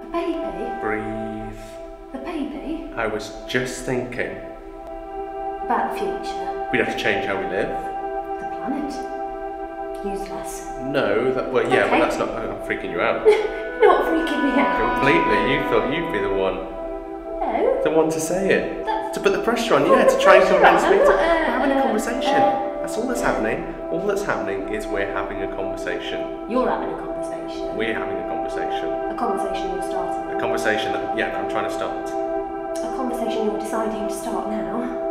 A baby? Breathe. A baby? I was just thinking. About the future. We'd have to change how we live. The planet. Useless. No, well, yeah, Okay. but that's not. I'm freaking you out. You're not freaking me out. Completely. You thought you'd be the one. No. The one to say it. That's To put the pressure on, Put yeah, the to try and pressure convince on. me to. I'm not, We're having a conversation. That's all that's happening. All that's happening is we're having a conversation. You're having a conversation. We're having a conversation. A conversation you're starting. A conversation that, yeah, that I'm trying to start. A conversation you're deciding to start now.